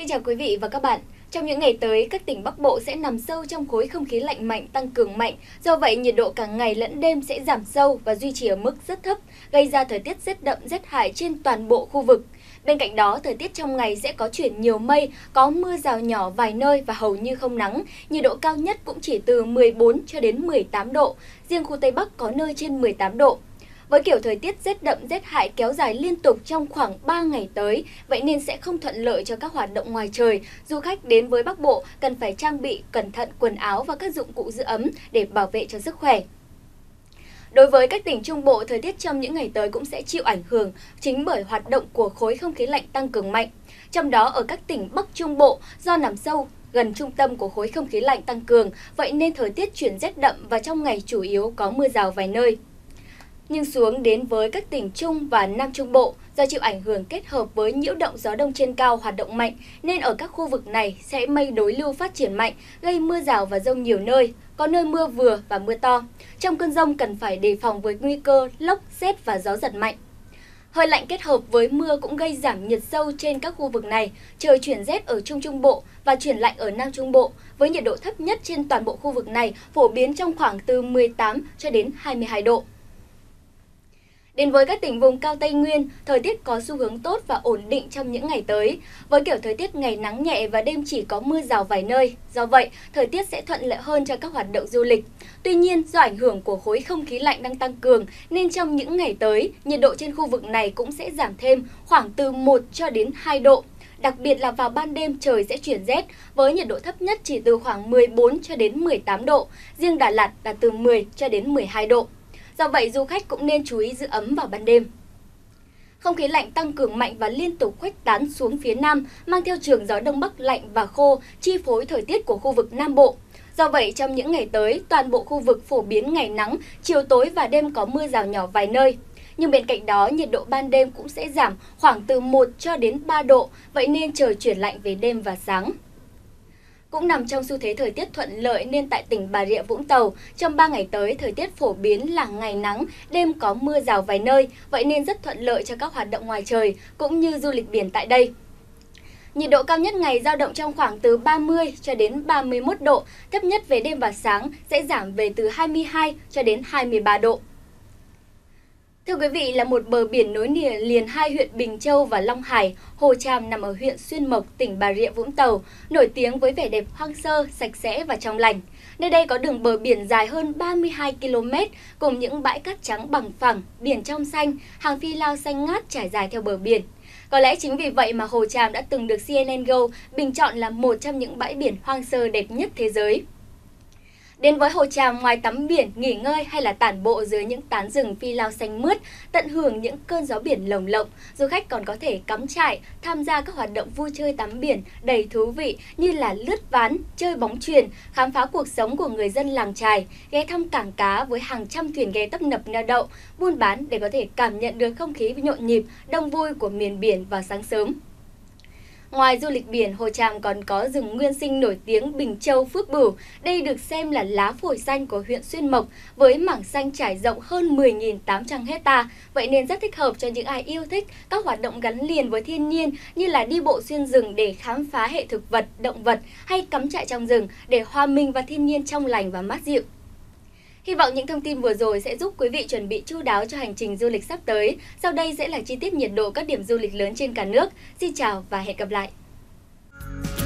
Xin chào quý vị và các bạn. Trong những ngày tới, các tỉnh Bắc Bộ sẽ nằm sâu trong khối không khí lạnh mạnh tăng cường mạnh. Do vậy, nhiệt độ cả ngày lẫn đêm sẽ giảm sâu và duy trì ở mức rất thấp, gây ra thời tiết rét đậm rét hại trên toàn bộ khu vực. Bên cạnh đó, thời tiết trong ngày sẽ có chuyển nhiều mây, có mưa rào nhỏ vài nơi và hầu như không nắng. Nhiệt độ cao nhất cũng chỉ từ 14 cho đến 18 độ, riêng khu Tây Bắc có nơi trên 18 độ. Với kiểu thời tiết rét đậm rét hại kéo dài liên tục trong khoảng 3 ngày tới, vậy nên sẽ không thuận lợi cho các hoạt động ngoài trời. Du khách đến với Bắc Bộ cần phải trang bị cẩn thận quần áo và các dụng cụ giữ ấm để bảo vệ cho sức khỏe. Đối với các tỉnh Trung Bộ, thời tiết trong những ngày tới cũng sẽ chịu ảnh hưởng chính bởi hoạt động của khối không khí lạnh tăng cường mạnh. Trong đó ở các tỉnh Bắc Trung Bộ, do nằm sâu gần trung tâm của khối không khí lạnh tăng cường, vậy nên thời tiết chuyển rét đậm và trong ngày chủ yếu có mưa rào vài nơi. Nhưng xuống đến với các tỉnh Trung và Nam Trung Bộ, do chịu ảnh hưởng kết hợp với nhiễu động gió đông trên cao hoạt động mạnh, nên ở các khu vực này sẽ mây đối lưu phát triển mạnh, gây mưa rào và dông nhiều nơi, có nơi mưa vừa và mưa to. Trong cơn dông cần phải đề phòng với nguy cơ lốc, sét và gió giật mạnh. Hơi lạnh kết hợp với mưa cũng gây giảm nhiệt sâu trên các khu vực này, trời chuyển rét ở Trung Trung Bộ và chuyển lạnh ở Nam Trung Bộ, với nhiệt độ thấp nhất trên toàn bộ khu vực này phổ biến trong khoảng từ 18 cho đến 22 độ. Đến với các tỉnh vùng cao Tây Nguyên, thời tiết có xu hướng tốt và ổn định trong những ngày tới. Với kiểu thời tiết ngày nắng nhẹ và đêm chỉ có mưa rào vài nơi, do vậy, thời tiết sẽ thuận lợi hơn cho các hoạt động du lịch. Tuy nhiên, do ảnh hưởng của khối không khí lạnh đang tăng cường, nên trong những ngày tới, nhiệt độ trên khu vực này cũng sẽ giảm thêm khoảng từ 1 cho đến 2 độ. Đặc biệt là vào ban đêm trời sẽ chuyển rét, với nhiệt độ thấp nhất chỉ từ khoảng 14 cho đến 18 độ, riêng Đà Lạt là từ 10 cho đến 12 độ. Do vậy, du khách cũng nên chú ý giữ ấm vào ban đêm. Không khí lạnh tăng cường mạnh và liên tục khuếch tán xuống phía Nam, mang theo trường gió Đông Bắc lạnh và khô, chi phối thời tiết của khu vực Nam Bộ. Do vậy, trong những ngày tới, toàn bộ khu vực phổ biến ngày nắng, chiều tối và đêm có mưa rào nhỏ vài nơi. Nhưng bên cạnh đó, nhiệt độ ban đêm cũng sẽ giảm khoảng từ 1 cho đến 3 độ, vậy nên trời chuyển lạnh về đêm và sáng. Cũng nằm trong xu thế thời tiết thuận lợi nên tại tỉnh Bà Rịa Vũng Tàu, trong 3 ngày tới, thời tiết phổ biến là ngày nắng, đêm có mưa rào vài nơi, vậy nên rất thuận lợi cho các hoạt động ngoài trời, cũng như du lịch biển tại đây. Nhiệt độ cao nhất ngày dao động trong khoảng từ 30 cho đến 31 độ, thấp nhất về đêm và sáng sẽ giảm về từ 22 cho đến 23 độ. Thưa quý vị, là một bờ biển nối liền hai huyện Bình Châu và Long Hải, Hồ Tràm nằm ở huyện Xuyên Mộc, tỉnh Bà Rịa Vũng Tàu, nổi tiếng với vẻ đẹp hoang sơ, sạch sẽ và trong lành. Nơi đây có đường bờ biển dài hơn 32 km, cùng những bãi cát trắng bằng phẳng, biển trong xanh, hàng phi lao xanh ngát trải dài theo bờ biển. Có lẽ chính vì vậy mà Hồ Tràm đã từng được CNN Go bình chọn là một trong những bãi biển hoang sơ đẹp nhất thế giới. Đến với Hồ Tràm, ngoài tắm biển, nghỉ ngơi hay là tản bộ dưới những tán rừng phi lao xanh mướt, tận hưởng những cơn gió biển lồng lộng, du khách còn có thể cắm trại, tham gia các hoạt động vui chơi tắm biển đầy thú vị như là lướt ván, chơi bóng chuyền, khám phá cuộc sống của người dân làng chài, ghé thăm cảng cá với hàng trăm thuyền ghe tấp nập neo đậu, buôn bán để có thể cảm nhận được không khí nhộn nhịp, đông vui của miền biển vào sáng sớm. Ngoài du lịch biển, Hồ Tràm còn có rừng nguyên sinh nổi tiếng Bình Châu Phước Bửu. Đây được xem là lá phổi xanh của huyện Xuyên Mộc với mảng xanh trải rộng hơn 10.800 hecta. Vậy nên rất thích hợp cho những ai yêu thích các hoạt động gắn liền với thiên nhiên như là đi bộ xuyên rừng để khám phá hệ thực vật, động vật hay cắm trại trong rừng để hòa mình vào thiên nhiên trong lành và mát dịu. Hy vọng những thông tin vừa rồi sẽ giúp quý vị chuẩn bị chu đáo cho hành trình du lịch sắp tới. Sau đây sẽ là chi tiết nhiệt độ các điểm du lịch lớn trên cả nước. Xin chào và hẹn gặp lại!